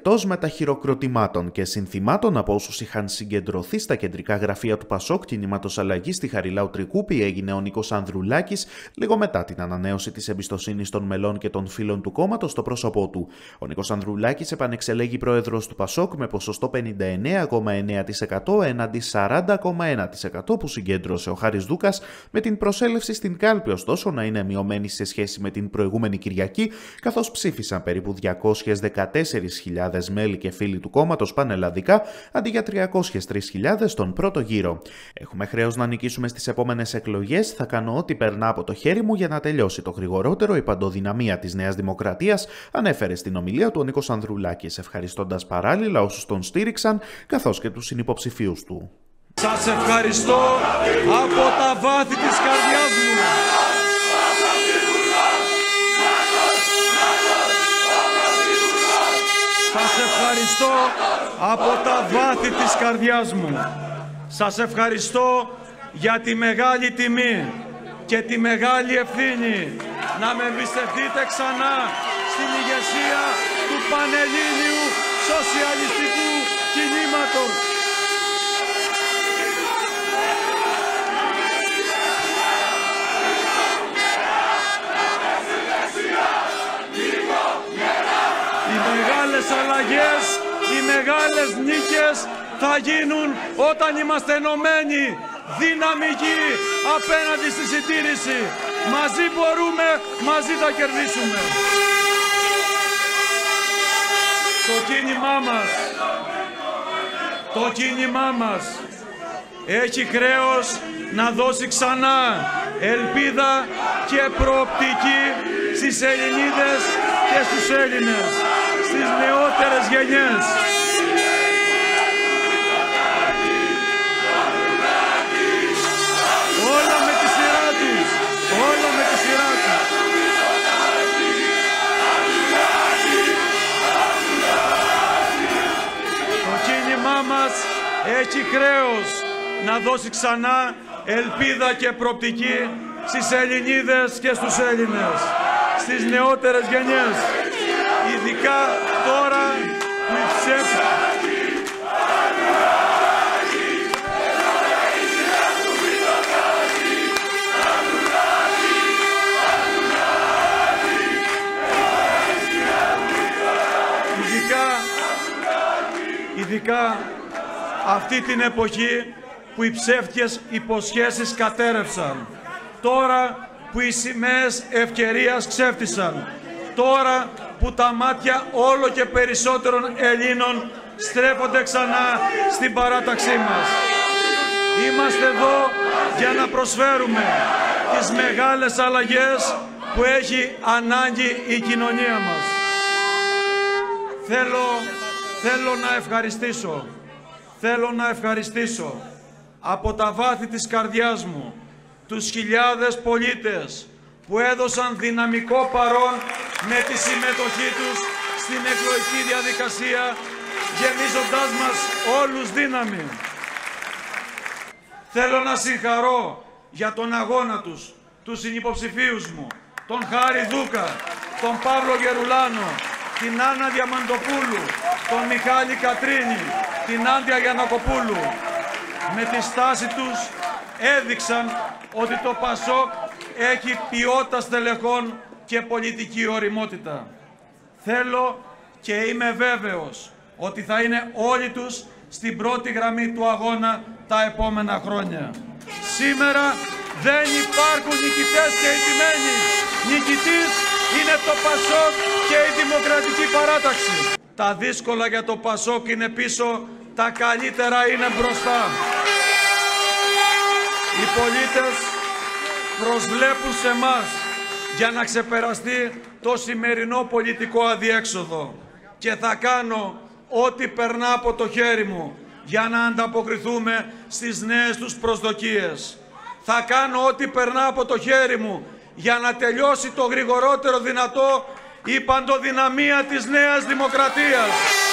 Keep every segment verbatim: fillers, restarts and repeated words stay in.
εκτός μεταχειροκροτημάτων και συνθημάτων από όσους είχαν συγκεντρωθεί στα κεντρικά γραφεία του Πασόκ Κινήματος Αλλαγής στη Χαριλάου Τρικούπη, έγινε ο Νίκος Ανδρουλάκης λίγο μετά την ανανέωση της εμπιστοσύνης των μελών και των φίλων του κόμματος στο πρόσωπό του. Ο Νίκος Ανδρουλάκης επανεξελέγει πρόεδρος του Πασόκ με ποσοστό πενήντα εννέα κόμμα εννέα τοις εκατό έναντι σαράντα κόμμα ένα τοις εκατό που συγκέντρωσε ο Χάρης Δούκας, με την προσέλευση στην κάλπη ωστόσο να είναι μειωμένη σε σχέση με την προηγούμενη Κυριακή, καθώς ψήφισαν περίπου διακόσιες δεκατέσσερις χιλιάδες μέλη και φίλοι του κόμματος πανελλαδικά, αντί για τριακόσιες τρεις χιλιάδες τον πρώτο γύρο. Έχουμε χρέος να νικήσουμε στις επόμενες εκλογές. Θα κάνω ό,τι περνά από το χέρι μου για να τελειώσει το γρηγορότερο η παντοδυναμία της Νέας Δημοκρατίας, ανέφερε στην ομιλία του ο Νίκος Ανδρουλάκης, ευχαριστώντας παράλληλα όσους τον στήριξαν, καθώς και τους συνυποψηφίους του. Σας ευχαριστώ από τα βάθη της καρδιάς μου. Σας ευχαριστώ από τα βάθη της καρδιάς μου. Σας ευχαριστώ για τη μεγάλη τιμή και τη μεγάλη ευθύνη να με εμπιστευτείτε ξανά στην ηγεσία του Πανελλήνιου Σοσιαλιστικού Κινήματος. Οι μεγάλες αλλαγές, οι μεγάλες νίκες θα γίνουν όταν είμαστε ενωμένοι, δυναμικοί απέναντι στη συντήρηση. Μαζί μπορούμε, μαζί θα κερδίσουμε. Το κίνημά μας, το κίνημά μας έχει χρέος να δώσει ξανά ελπίδα και προοπτική στις Ελληνίδες και στους Έλληνες, στις νεότερες γενιές. Όλα με τη σειρά τους, όλα με τη σειρά τους. Το κίνημά μας έχει χρέος να δώσει ξανά ελπίδα και προοπτική στις Ελληνίδες και στους Έλληνες, στις νεότερες γενιές, ειδικά τώρα που οι ψεύτες... Ειδικά, ειδικά αυτή την εποχή που οι ψεύτικες υποσχέσεις κατέρευσαν, τώρα που οι σημαίες ευκαιρίας ξέφτισαν, τώρα που τα μάτια όλο και περισσότερων Ελλήνων στρέφονται ξανά στην παράταξή μας. Είμαστε εδώ για να προσφέρουμε τις μεγάλες αλλαγές που έχει ανάγκη η κοινωνία μας. Θέλω, θέλω να ευχαριστήσω, θέλω να ευχαριστήσω από τα βάθη της καρδιάς μου τους χιλιάδες πολίτες που έδωσαν δυναμικό παρόν με τη συμμετοχή τους στην εκλογική διαδικασία, γεμίζοντάς μας όλους δύναμη. Θέλω να συγχαρώ για τον αγώνα τους, τους συνυποψηφίους μου, τον Χάρη Δούκα, τον Παύλο Γερουλάνο, την Άννα Διαμαντοπούλου, τον Μιχάλη Κατρίνη, την Άντια Γιαννακοπούλου. Με τη στάση τους έδειξαν ότι το Πασόκ έχει ποιότητα στελεχών και πολιτική ωριμότητα. Θέλω και είμαι βέβαιος ότι θα είναι όλοι τους στην πρώτη γραμμή του αγώνα τα επόμενα χρόνια. Σήμερα δεν υπάρχουν νικητές και ηττημένοι. Νικητής είναι το Πασόκ και η Δημοκρατική Παράταξη. Τα δύσκολα για το Πασόκ είναι πίσω, τα καλύτερα είναι μπροστά. Οι πολίτες προσβλέπουν σε μας για να ξεπεραστεί το σημερινό πολιτικό αδιέξοδο και θα κάνω ό,τι περνά από το χέρι μου για να ανταποκριθούμε στις νέες τους προσδοκίες. Θα κάνω ό,τι περνά από το χέρι μου για να τελειώσει το γρηγορότερο δυνατό η παντοδυναμία της Νέας Δημοκρατίας.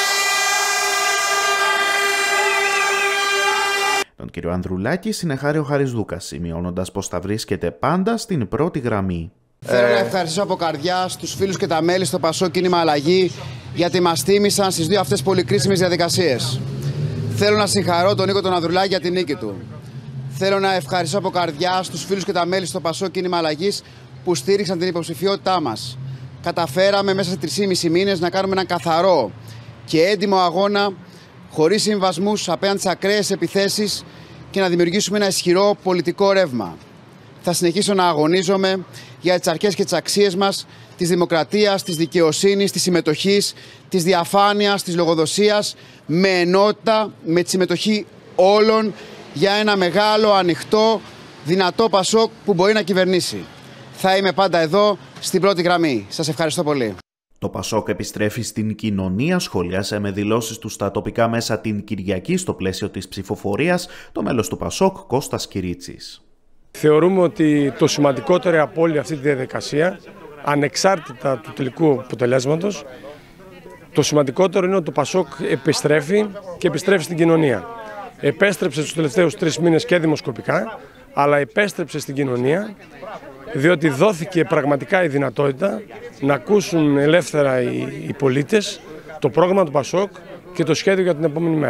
Τον κύριο Ανδρουλάκη συνεχάρει ο Χάρης Δούκας, σημειώνοντας πως θα βρίσκεται πάντα στην πρώτη γραμμή. Θέλω να ευχαριστήσω από καρδιά στους φίλους και τα μέλη στο Πασόκ Κίνημα Αλλαγή γιατί μας τίμησαν στις δύο αυτές πολύ κρίσιμες διαδικασίες. Θέλω να συγχαρώ τον Νίκο τον Ανδρουλάκη για την νίκη του. Θέλω να ευχαριστώ από καρδιά στους φίλους και τα μέλη στο Πασόκ Κίνημα Αλλαγής που στήριξαν την υποψηφιότητά μας. Καταφέραμε μέσα σε τρεις μήνες να κάνουμε έναν καθαρό και έντιμο αγώνα, χωρίς συμβασμούς απέναντι στις ακραίες επιθέσεις και να δημιουργήσουμε ένα ισχυρό πολιτικό ρεύμα. Θα συνεχίσω να αγωνίζομαι για τις αρχές και τις αξίες μας, της δημοκρατίας, της δικαιοσύνης, της συμμετοχής, της διαφάνειας, της λογοδοσίας, με ενότητα, με τη συμμετοχή όλων για ένα μεγάλο, ανοιχτό, δυνατό Πασόκ που μπορεί να κυβερνήσει. Θα είμαι πάντα εδώ, στην πρώτη γραμμή. Σας ευχαριστώ πολύ. Το Πασόκ επιστρέφει στην κοινωνία, σχολίασε με δηλώσεις του στα τοπικά μέσα την Κυριακή στο πλαίσιο της ψηφοφορίας το μέλος του Πασόκ Κώστας Κυρίτσης. Θεωρούμε ότι το σημαντικότερο από όλη αυτή τη διαδικασία, ανεξάρτητα του τελικού αποτελέσματος, το σημαντικότερο είναι ότι το Πασόκ επιστρέφει και επιστρέφει στην κοινωνία. Επέστρεψε στους τελευταίους τρεις μήνες και δημοσκοπικά, αλλά επέστρεψε στην κοινωνία διότι δόθηκε πραγματικά η δυνατότητα να ακούσουν ελεύθερα οι πολίτες το πρόγραμμα του Πασόκ και το σχέδιο για την επόμενη μέρα.